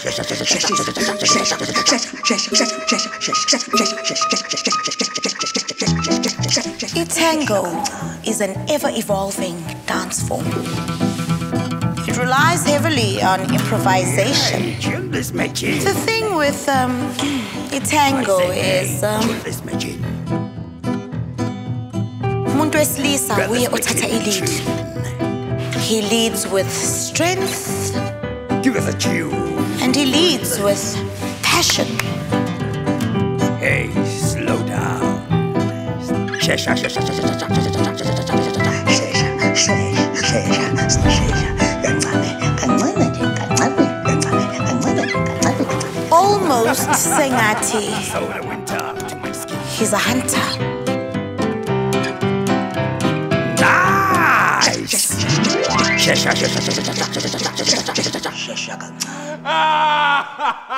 Tango is an ever-evolving dance form. It relies heavily on improvisation. The thing with tango is umuntu wesilisa uye othatha i-lead. He leads with strength. Give us a tune. And he leads with passion. Hey, slow down. Almost sengathi. He's a hunter. Nice.